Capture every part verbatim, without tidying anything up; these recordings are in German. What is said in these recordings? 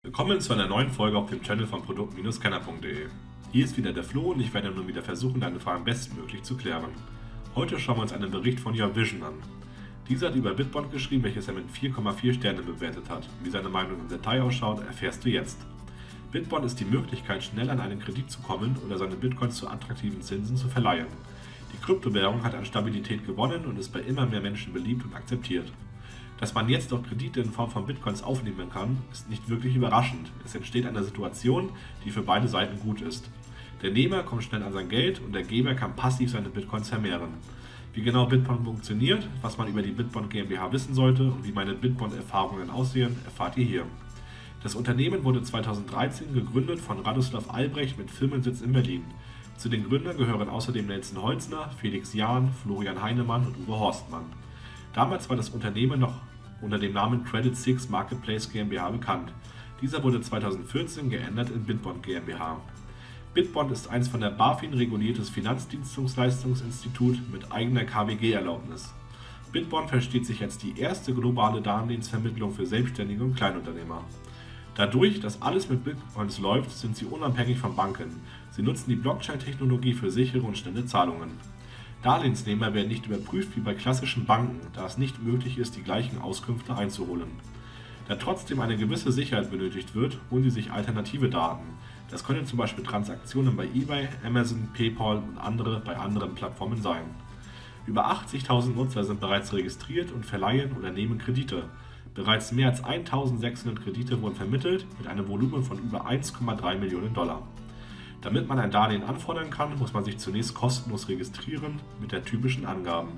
Willkommen zu einer neuen Folge auf dem Channel von produkt Scanner punkt de. Hier ist wieder der Flo und ich werde nun wieder versuchen, deine Fragen bestmöglich zu klären. Heute schauen wir uns einen Bericht von Your Vision an. Dieser hat über Bitbond geschrieben, welches er mit vier Komma vier Sternen bewertet hat. Wie seine Meinung im Detail ausschaut, erfährst du jetzt. Bitbond ist die Möglichkeit, schnell an einen Kredit zu kommen oder seine Bitcoins zu attraktiven Zinsen zu verleihen. Die Kryptowährung hat an Stabilität gewonnen und ist bei immer mehr Menschen beliebt und akzeptiert. Dass man jetzt auch Kredite in Form von Bitcoins aufnehmen kann, ist nicht wirklich überraschend. Es entsteht eine Situation, die für beide Seiten gut ist. Der Nehmer kommt schnell an sein Geld und der Geber kann passiv seine Bitcoins vermehren. Wie genau Bitbond funktioniert, was man über die Bitbond GmbH wissen sollte und wie meine Bitbond-Erfahrungen aussehen, erfahrt ihr hier. Das Unternehmen wurde zweitausenddreizehn gegründet von Radoslav Albrecht mit Firmensitz in Berlin. Zu den Gründern gehören außerdem Nelson Holzner, Felix Jahn, Florian Heinemann und Uwe Horstmann. Damals war das Unternehmen noch unter dem Namen Credit Six Marketplace GmbH bekannt. Dieser wurde zweitausendvierzehn geändert in Bitbond GmbH. Bitbond ist ein von der BaFin reguliertes Finanzdienstleistungsinstitut mit eigener K W G-Erlaubnis. Bitbond versteht sich als die erste globale Darlehensvermittlung für Selbstständige und Kleinunternehmer. Dadurch, dass alles mit Bitcoins läuft, sind sie unabhängig von Banken. Sie nutzen die Blockchain-Technologie für sichere und schnelle Zahlungen. Darlehensnehmer werden nicht überprüft wie bei klassischen Banken, da es nicht möglich ist, die gleichen Auskünfte einzuholen. Da trotzdem eine gewisse Sicherheit benötigt wird, holen sie sich alternative Daten. Das können zum Beispiel Transaktionen bei eBay, Amazon, PayPal und andere bei anderen Plattformen sein. Über achtzigtausend Nutzer sind bereits registriert und verleihen oder nehmen Kredite. Bereits mehr als eintausendsechshundert Kredite wurden vermittelt mit einem Volumen von über eins Komma drei Millionen Dollar. Damit man ein Darlehen anfordern kann, muss man sich zunächst kostenlos registrieren mit der typischen Angaben.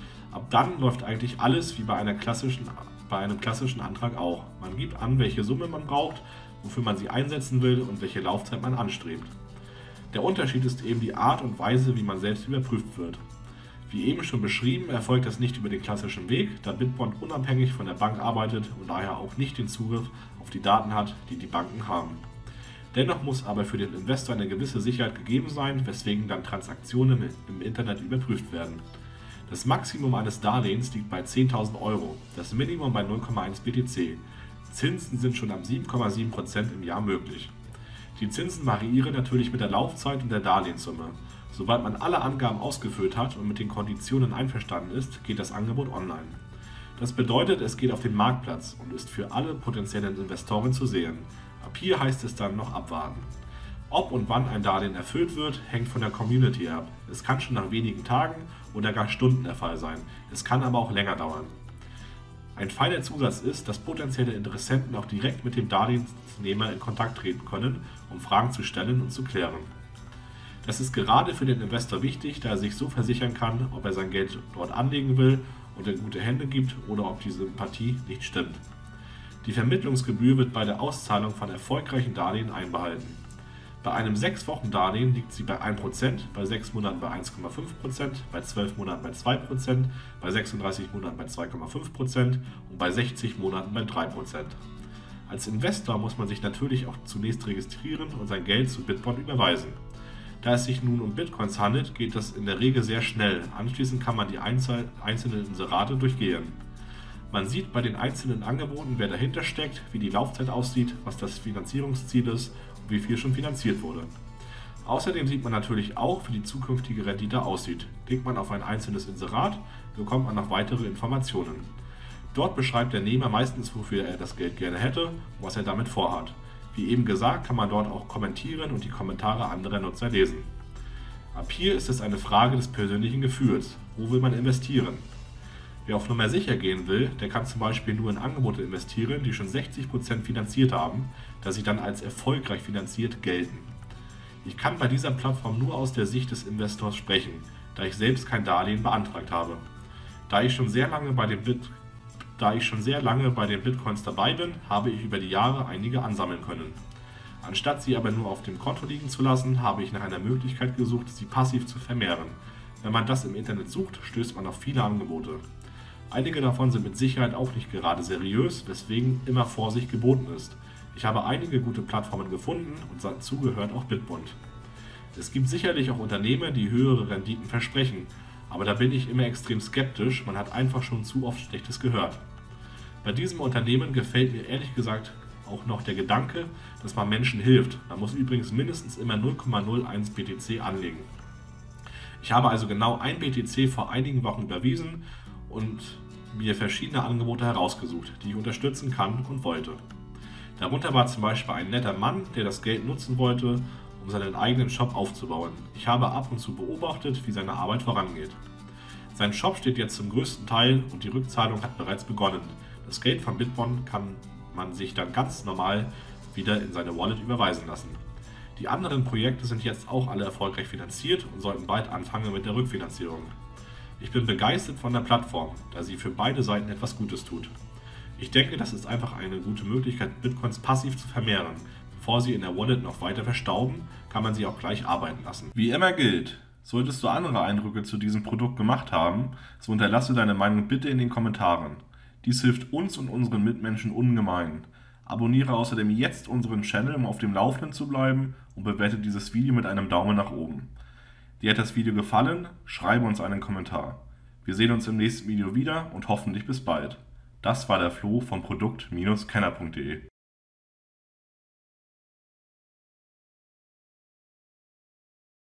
Ab dann läuft eigentlich alles wie bei, einer klassischen, bei einem klassischen Antrag auch. Man gibt an, welche Summe man braucht, wofür man sie einsetzen will und welche Laufzeit man anstrebt. Der Unterschied ist eben die Art und Weise, wie man selbst überprüft wird. Wie eben schon beschrieben, erfolgt das nicht über den klassischen Weg, da Bitbond unabhängig von der Bank arbeitet und daher auch nicht den Zugriff auf die Daten hat, die die Banken haben. Dennoch muss aber für den Investor eine gewisse Sicherheit gegeben sein, weswegen dann Transaktionen im Internet überprüft werden. Das Maximum eines Darlehens liegt bei zehntausend Euro, das Minimum bei null Komma eins B T C. Zinsen sind schon ab sieben Komma sieben Prozent im Jahr möglich. Die Zinsen variieren natürlich mit der Laufzeit und der Darlehenssumme. Sobald man alle Angaben ausgefüllt hat und mit den Konditionen einverstanden ist, geht das Angebot online. Das bedeutet, es geht auf den Marktplatz und ist für alle potenziellen Investoren zu sehen. Ab hier heißt es dann noch abwarten. Ob und wann ein Darlehen erfüllt wird, hängt von der Community ab. Es kann schon nach wenigen Tagen oder gar Stunden der Fall sein. Es kann aber auch länger dauern. Ein feiner Zusatz ist, dass potenzielle Interessenten auch direkt mit dem Darlehensnehmer in Kontakt treten können, um Fragen zu stellen und zu klären. Das ist gerade für den Investor wichtig, da er sich so versichern kann, ob er sein Geld dort anlegen will und in gute Hände gibt oder ob die Sympathie nicht stimmt. Die Vermittlungsgebühr wird bei der Auszahlung von erfolgreichen Darlehen einbehalten. Bei einem sechs Wochen Darlehen liegt sie bei ein Prozent, bei sechs Monaten bei eins Komma fünf Prozent, bei zwölf Monaten bei zwei Prozent, bei sechsunddreißig Monaten bei zwei Komma fünf Prozent und bei sechzig Monaten bei drei Prozent. Als Investor muss man sich natürlich auch zunächst registrieren und sein Geld zu Bitbond überweisen. Da es sich nun um Bitcoins handelt, geht das in der Regel sehr schnell. Anschließend kann man die einzelnen Inserate durchgehen. Man sieht bei den einzelnen Angeboten, wer dahinter steckt, wie die Laufzeit aussieht, was das Finanzierungsziel ist und wie viel schon finanziert wurde. Außerdem sieht man natürlich auch, wie die zukünftige Rendite aussieht. Klickt man auf ein einzelnes Inserat, bekommt man noch weitere Informationen. Dort beschreibt der Nehmer meistens, wofür er das Geld gerne hätte und was er damit vorhat. Wie eben gesagt, kann man dort auch kommentieren und die Kommentare anderer Nutzer lesen. Ab hier ist es eine Frage des persönlichen Gefühls. Wo will man investieren? Wer auf Nummer sicher gehen will, der kann zum Beispiel nur in Angebote investieren, die schon sechzig Prozent finanziert haben, da sie dann als erfolgreich finanziert gelten. Ich kann bei dieser Plattform nur aus der Sicht des Investors sprechen, da ich selbst kein Darlehen beantragt habe. Da ich schon sehr lange bei den Bit Da ich schon sehr lange bei den Bitcoins dabei bin, habe ich über die Jahre einige ansammeln können. Anstatt sie aber nur auf dem Konto liegen zu lassen, habe ich nach einer Möglichkeit gesucht, sie passiv zu vermehren. Wenn man das im Internet sucht, stößt man auf viele Angebote. Einige davon sind mit Sicherheit auch nicht gerade seriös, weswegen immer Vorsicht geboten ist. Ich habe einige gute Plattformen gefunden und dazu gehört auch Bitbond. Es gibt sicherlich auch Unternehmen, die höhere Renditen versprechen, aber da bin ich immer extrem skeptisch, man hat einfach schon zu oft Schlechtes gehört. Bei diesem Unternehmen gefällt mir ehrlich gesagt auch noch der Gedanke, dass man Menschen hilft. Man muss übrigens mindestens immer null Komma null eins B T C anlegen. Ich habe also genau ein B T C vor einigen Wochen überwiesen und mir verschiedene Angebote herausgesucht, die ich unterstützen kann und wollte. Darunter war zum Beispiel ein netter Mann, der das Geld nutzen wollte, um seinen eigenen Shop aufzubauen. Ich habe ab und zu beobachtet, wie seine Arbeit vorangeht. Sein Shop steht jetzt zum größten Teil und die Rückzahlung hat bereits begonnen. Das Geld von Bitbon kann man sich dann ganz normal wieder in seine Wallet überweisen lassen. Die anderen Projekte sind jetzt auch alle erfolgreich finanziert und sollten bald anfangen mit der Rückfinanzierung. Ich bin begeistert von der Plattform, da sie für beide Seiten etwas Gutes tut. Ich denke, das ist einfach eine gute Möglichkeit, Bitcoins passiv zu vermehren. Bevor sie in der Wallet noch weiter verstauben, kann man sie auch gleich arbeiten lassen. Wie immer gilt: Solltest du andere Eindrücke zu diesem Produkt gemacht haben, so hinterlasse deine Meinung bitte in den Kommentaren. Dies hilft uns und unseren Mitmenschen ungemein. Abonniere außerdem jetzt unseren Channel, um auf dem Laufenden zu bleiben, und bewerte dieses Video mit einem Daumen nach oben. Dir hat das Video gefallen? Schreibe uns einen Kommentar. Wir sehen uns im nächsten Video wieder und hoffentlich bis bald. Das war der Flo von Produkt Bindestrich Kenner Punkt de.